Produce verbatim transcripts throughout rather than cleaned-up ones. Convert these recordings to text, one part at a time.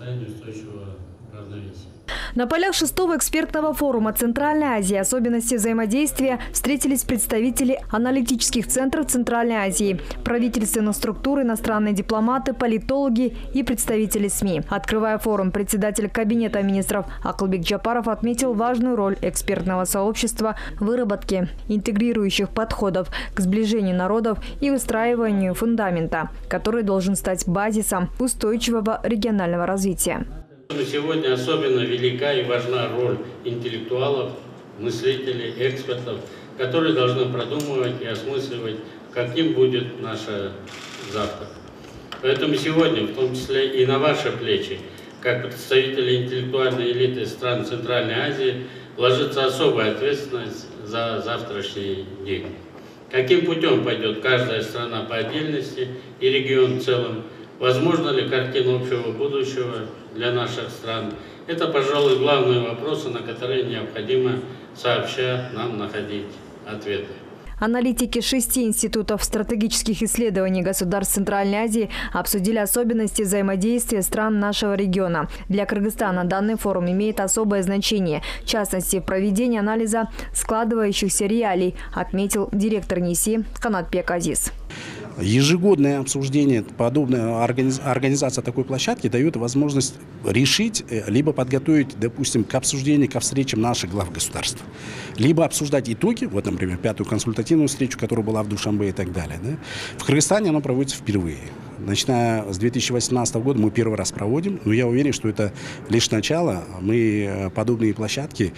состоянию устойчивого равновесия. На полях шестого экспертного форума Центральной Азии «Особенности взаимодействия» встретились представители аналитических центров Центральной Азии, правительственных структур, иностранные дипломаты, политологи и представители СМИ. Открывая форум, председатель Кабинета министров Акылбек Джапаров отметил важную роль экспертного сообщества в выработке интегрирующих подходов к сближению народов и выстраиванию фундамента, который должен стать базисом устойчивого регионального развития. Сегодня особенно велика и важна роль интеллектуалов, мыслителей, экспертов, которые должны продумывать и осмысливать, каким будет наше завтра. Поэтому сегодня, в том числе и на ваши плечи, как представители интеллектуальной элиты стран Центральной Азии, ложится особая ответственность за завтрашний день. Каким путем пойдет каждая страна по отдельности и регион в целом? Возможно ли картина общего будущего для наших стран? Это, пожалуй, главные вопросы, на которые необходимо сообща нам находить ответы. Аналитики шести институтов стратегических исследований государств Центральной Азии обсудили особенности взаимодействия стран нашего региона. Для Кыргызстана данный форум имеет особое значение, в частности, проведение анализа складывающихся реалий, отметил директор НИСИ Канатбек Азиз. Ежегодное обсуждение, подобная организация такой площадки дает возможность решить, либо подготовить, допустим, к обсуждению, к встречам наших глав государств, либо обсуждать итоги, вот, например, пятую консультативную встречу, которая была в Душанбе и так далее. Да? В Кыргызстане она проводится впервые. Начиная с две тысячи восемнадцатого года мы первый раз проводим, но я уверен, что это лишь начало. Мы подобные площадки,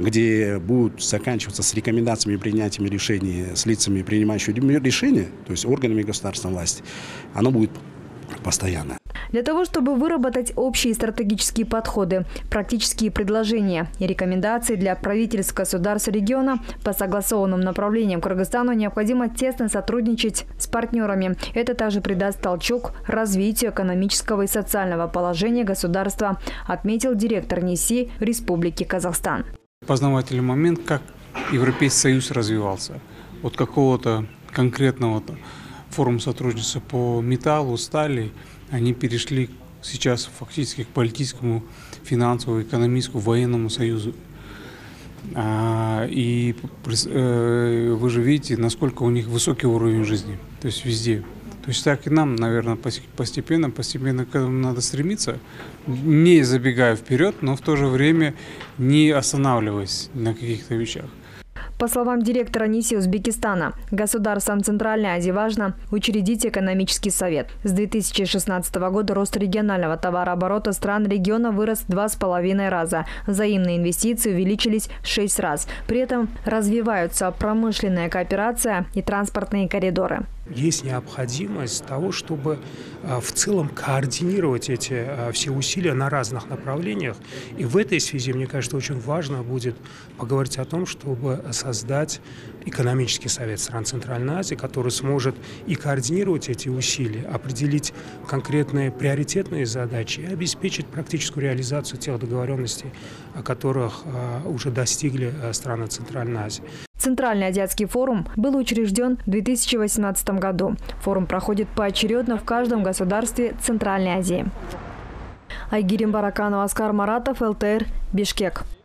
где будут заканчиваться с рекомендациями и принятием решений с лицами, принимающими решения, то есть органами государственной власти, оно будет постоянно. Для того, чтобы выработать общие стратегические подходы, практические предложения и рекомендации для правительств государств региона по согласованным направлениям Кыргызстану необходимо тесно сотрудничать с партнерами. Это также придаст толчок развитию экономического и социального положения государства, отметил директор НИСИ Республики Казахстан. Познавательный момент, как Европейский Союз развивался. От какого-то конкретного форума сотрудничества по металлу, стали, они перешли сейчас фактически к политическому, финансовому, экономическому, военному союзу. И вы же видите, насколько у них высокий уровень жизни, то есть везде. То есть так и нам, наверное, постепенно, постепенно к этому надо стремиться, не забегая вперед, но в то же время не останавливаясь на каких-то вещах. По словам директора НИСИ Узбекистана, государствам Центральной Азии важно учредить экономический совет. С две тысячи шестнадцатого года рост регионального товарооборота стран региона вырос в два с половиной раза. Взаимные инвестиции увеличились в шесть раз. При этом развиваются промышленная кооперация и транспортные коридоры. Есть необходимость того, чтобы в целом координировать эти все усилия на разных направлениях. И в этой связи, мне кажется, очень важно будет поговорить о том, чтобы создать экономический совет стран Центральной Азии, который сможет и координировать эти усилия, определить конкретные приоритетные задачи и обеспечить практическую реализацию тех договоренностей, о которых уже достигли страны Центральной Азии. Центральный азиатский форум был учрежден в две тысячи восемнадцатом году. Форум проходит поочередно в каждом государстве Центральной Азии. Айгерим Бараканова, Оскар Маратов, эл тэ эр, Бишкек.